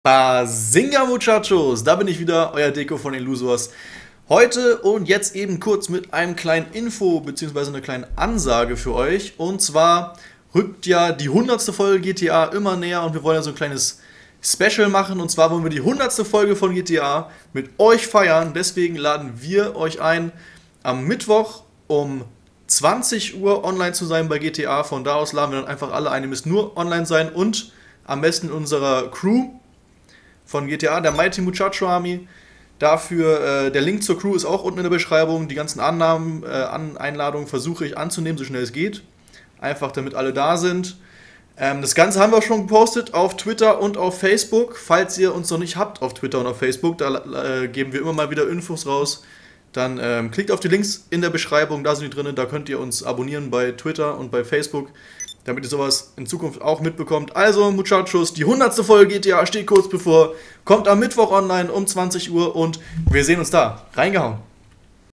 Bazinga Muchachos, da bin ich wieder, euer Deko von den Lusors. Heute und jetzt eben kurz mit einem kleinen Info bzw. einer kleinen Ansage für euch. Und zwar rückt ja die 100. Folge GTA immer näher und wir wollen ja so ein kleines Special machen. Und zwar wollen wir die 100. Folge von GTA mit euch feiern. Deswegen laden wir euch ein, am Mittwoch um 20 Uhr online zu sein bei GTA. Von da aus laden wir dann einfach alle ein. Ihr müsst nur online sein und am besten in unserer Crew von GTA, der Mighty Muchacho Army. Dafür, der Link zur Crew ist auch unten in der Beschreibung. Die ganzen Annahmen, Einladungen versuche ich anzunehmen, so schnell es geht. Einfach, damit alle da sind. Das Ganze haben wir auch schon gepostet auf Twitter und auf Facebook. Falls ihr uns noch nicht habt auf Twitter und auf Facebook, da geben wir immer mal wieder Infos raus. Dann klickt auf die Links in der Beschreibung, da sind die drin. Da könnt ihr uns abonnieren bei Twitter und bei Facebook, damit ihr sowas in Zukunft auch mitbekommt. Also, Muchachos, die 100. Folge GTA steht kurz bevor. Kommt am Mittwoch online um 20 Uhr und wir sehen uns da. Reingehauen.